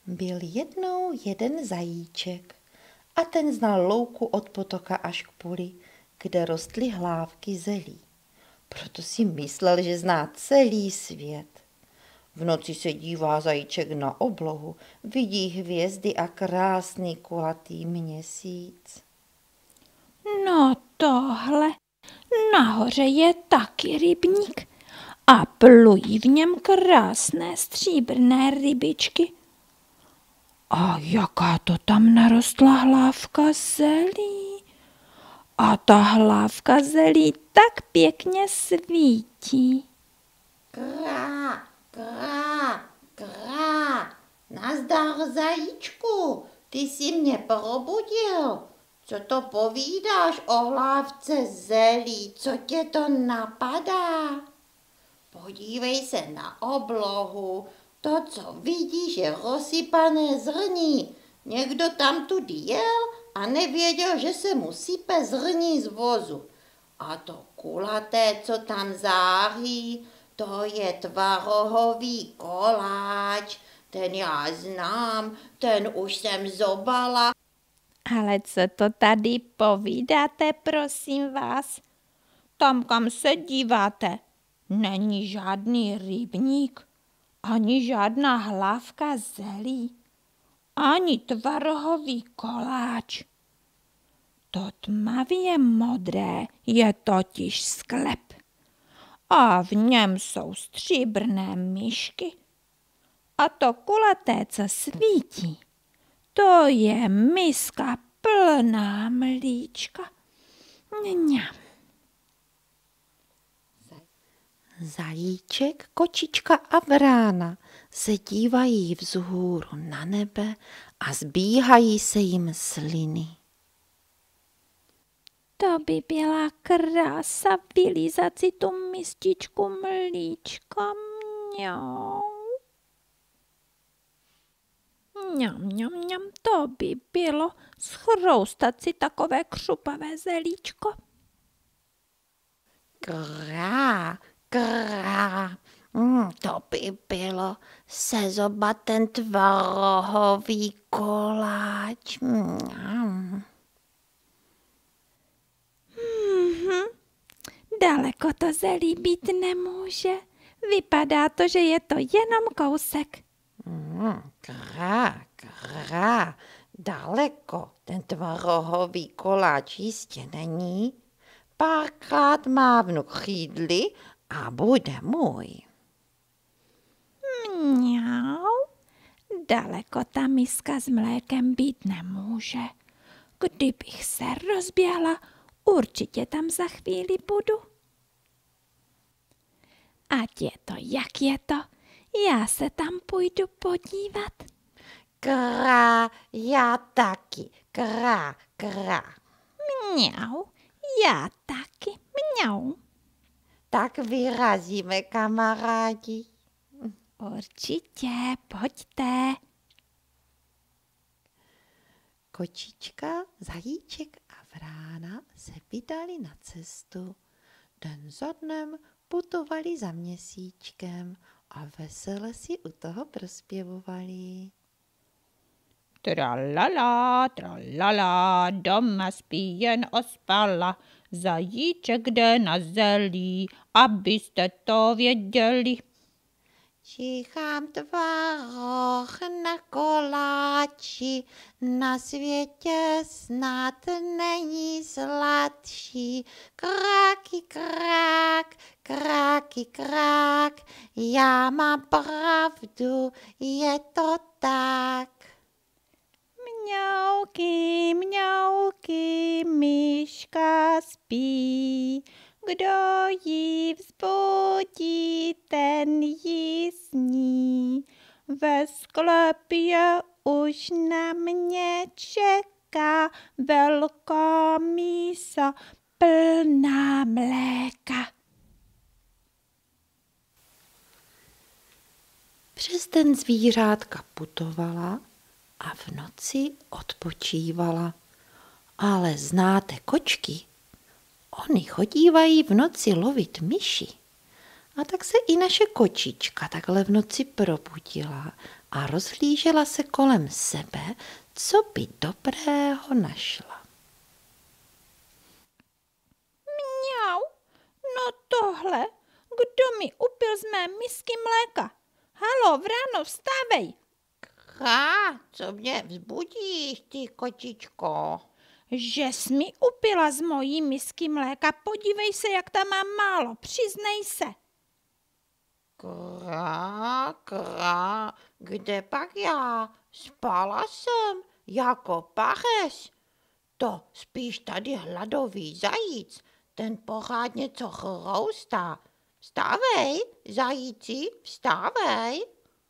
Byl jednou jeden zajíček a ten znal louku od potoka až k poli, kde rostly hlávky zelí. Proto si myslel, že zná celý svět. V noci se dívá zajíček na oblohu, vidí hvězdy a krásný kulatý měsíc. No tohle, nahoře je taky rybník a plují v něm krásné stříbrné rybičky. A jaká to tam narostla hlávka zelí. A ta hlávka zelí tak pěkně svítí. Krá, krá, krá, nazdar zajíčku, ty jsi mě probudil. Co to povídáš o hlávce zelí, co tě to napadá? Podívej se na oblohu, to, co vidíš, je rozsypané zrní. Někdo tam tudy jel a nevěděl, že se mu sype zrní z vozu. A to kulaté, co tam září, to je tvarohový koláč. Ten já znám, ten už jsem zobala. Ale co to tady povídáte, prosím vás? Tam, kam se díváte, není žádný rybník, ani žádná hlávka zelí, ani tvarohový koláč. To tmavě modré je totiž sklep a v něm jsou stříbrné myšky. A to kulaté, co svítí, to je miska plná mlíčka. Mňam. Zajíček, kočička a vrána se dívají vzhůru na nebe a zbíhají se jim sliny. To by byla krása vylízat si tu mističku mlíčka. Mňau. Mňam, mňam, mňam, to by bylo schroustat si takové křupavé zelíčko. Krá, krá, to by bylo sezobat ten tvarohový koláč. Daleko to zelí být nemůže. Vypadá to, že je to jenom kousek. Krá, krá, daleko ten tvarohový koláč jistě není. Párkrát mávnu křídly a bude můj. Mňau, daleko ta miska s mlékem být nemůže. Kdybych se rozběhla, určitě tam za chvíli budu. Ať je to, jak je to, já se tam půjdu podívat. Krá, já taky, krá, krá. Mňau, já taky, mňau. Tak vyrazíme, kamarádi. Určitě, pojďte. Kočička, zajíček a vrána se vydali na cestu. Den za dnem putovali za měsíčkem a vesele si u toho prospěvovali. Tralala, doma spí jen ospala, zajíček jde na zelí, abyste to věděli. Čichám tvaroh na koláči, na světě snad není sladší. Kráky, krák, kráky, krák, já mám pravdu, je to tak. Mňauky, myška spí, kdo jí vzbudí, ten jí sní. Ve sklepě už na mě čeká velká mísa plná mléka. Přes den zvířátka putovala a v noci odpočívala. Ale znáte kočky? Oni chodívají v noci lovit myši A tak se i naše kočička takhle v noci probudila a rozhlížela se kolem sebe, co by dobrého našla. Mňau, no tohle, kdo mi upil z mé misky mléka? Halo, Vráno, vstávej! Co mě vzbudíš, ty kočičko? Že jsi mi upila z mojí misky mléka, podívej se, jak tam mám málo, přiznej se. Kde pak já? Spala jsem jako pařez. To spíš tady hladový zajíc, ten pořád něco chroustá. Vstávej, zajíci, vstávej.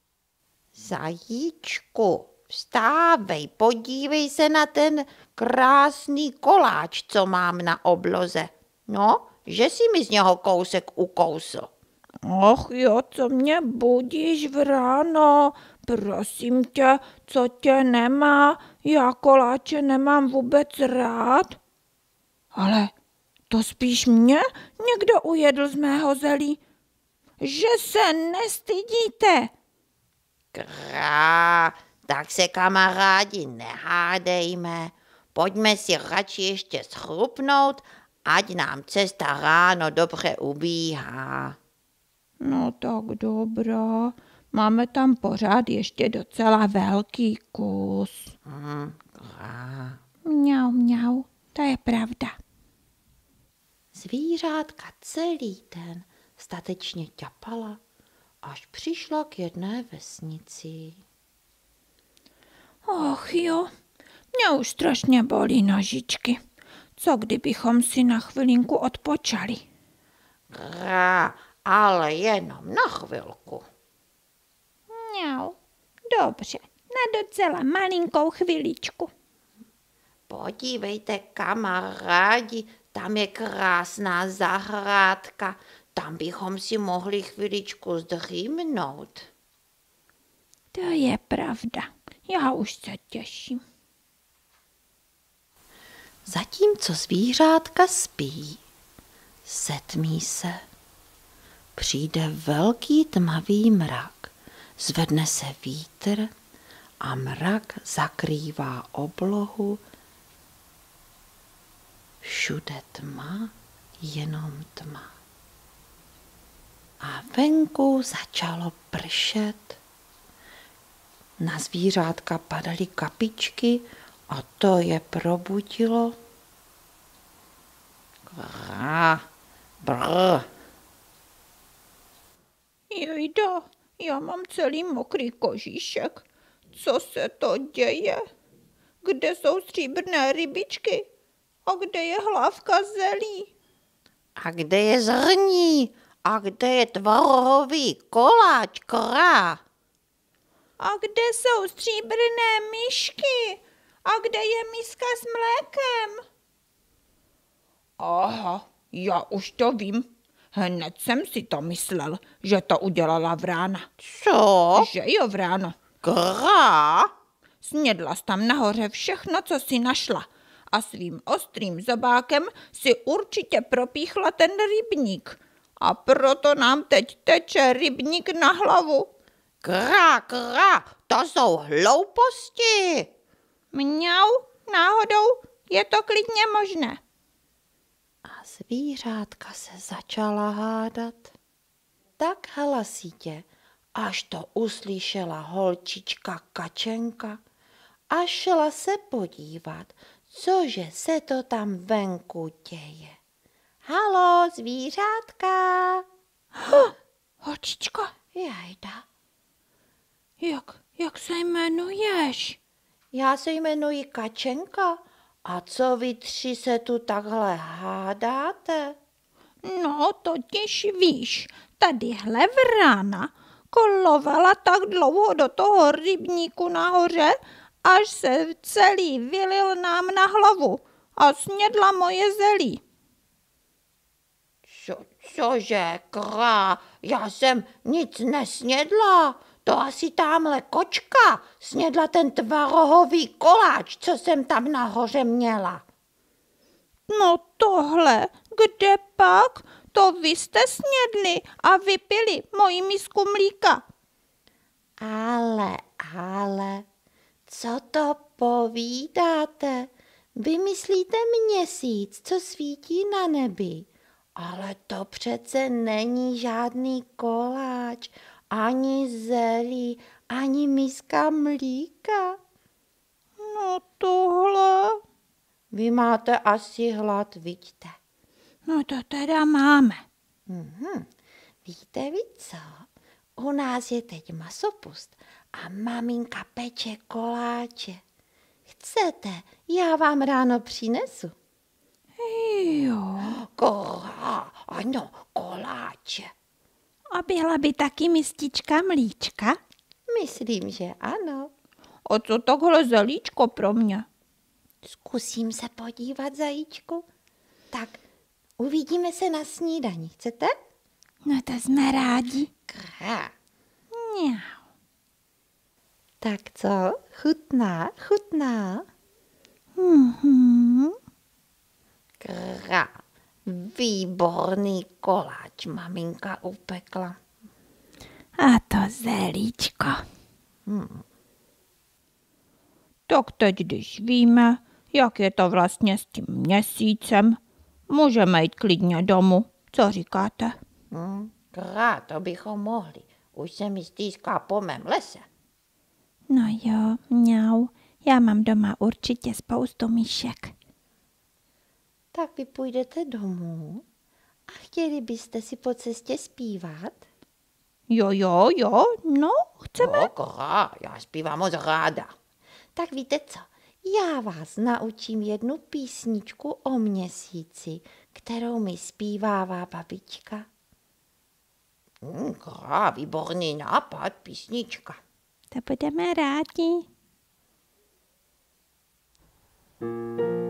Zajíčku, vstávej, podívej se na ten krásný koláč, co mám na obloze. No, že si mi z něho kousek ukousl. Och jo, co mě budíš, Vráno, prosím tě, co tě nemá, já koláče nemám vůbec rád. Ale to spíš mě někdo ujedl z mého zelí. Že se nestydíte. Tak se kamarádi nehádejme. Pojďme si radši ještě schrupnout, ať nám cesta ráno dobře ubíhá. No tak dobrá, máme tam pořád ještě docela velký kus. Mňau, mňau, to je pravda. Zvířátka celý den statečně ťapala, až přišla k jedné vesnici. Och jo, mě už strašně bolí nožičky. Co kdybychom si na chvilinku odpočali? Ale jenom na chvilku. Mňau, dobře, na docela malinkou chviličku. Podívejte, kamarádi, tam je krásná zahrádka. Tam bychom si mohli chviličku zdrýmnout. To je pravda, já už se těším. Zatímco zvířátka spí, setmí se. Přijde velký tmavý mrak, zvedne se vítr a mrak zakrývá oblohu. Všude tma, jenom tma. A venku začalo pršet. Na zvířátka padaly kapičky a to je probudilo. Brr. Jejda, já mám celý mokrý kožíšek. Co se to děje? Kde jsou stříbrné rybičky? A kde je hlávka zelí? A kde je zrní? A kde je tvarohový koláč, A kde jsou stříbrné myšky? A kde je miska s mlékem? Aha, já už to vím. Hned jsem si to myslel, že to udělala Vrána. Co? Že jo, Vráno. Snědla jsi tam nahoře všechno, co si našla. A svým ostrým zobákem si určitě propíchla ten rybník. A proto nám teď teče rybník na hlavu. To jsou hlouposti. Mňau, náhodou je to klidně možné. A zvířátka se začala hádat. Tak hlasitě, až to uslyšela holčička Kačenka a šla se podívat, cože se to tam venku děje. Halo, zvířátka. Holčičko, Jajda. jak se jmenuješ? Já se jmenuji Kačenka. A co vy tři se tu takhle hádáte? No, totiž víš, tadyhle Vrána kolovala tak dlouho do toho rybníku nahoře, až se celý vylil nám na hlavu a snědla moje zelí. Cože, já jsem nic nesnědla. To asi támhle kočka snědla ten tvarohový koláč, co jsem tam nahoře měla. No tohle, kde pak? To vy jste snědli a vypili moji misku mlíka. Ale, co to povídáte? Vymyslíte měsíc, co svítí na nebi. Ale to přece není žádný koláč, ani zelí, ani miska mlíka. No tohle. Vy máte asi hlad, vidíte. No to teda máme. Víte vy co? U nás je teď masopust a maminka peče koláče. Chcete, já vám ráno přinesu. Jo. Ano, koláče. A byla by taky mistička mlíčka? Myslím, že ano. A co takhle zelíčko pro mě? Zkusím se podívat, zajíčku. Tak, uvidíme se na snídani, chcete? No to jsme rádi. Krá. Mňau. Tak co? Chutná? Mhm. Krá. Výborný koláč maminka upekla. A to zelíčko. Tak teď, když víme, jak je to vlastně s tím měsícem, můžeme jít klidně domů. Co říkáte? Krá, to bychom mohli. Už se mi stýská po mém lese. No jo, mňau. Já mám doma určitě spoustu myšek. Tak vy půjdete domů a chtěli byste si po cestě zpívat? Jo, no, chceme. No, krá, já zpívám moc ráda. Tak víte co, já vás naučím jednu písničku o měsíci, kterou mi zpívává babička. Krá, výborný nápad, písnička. To budeme rádi.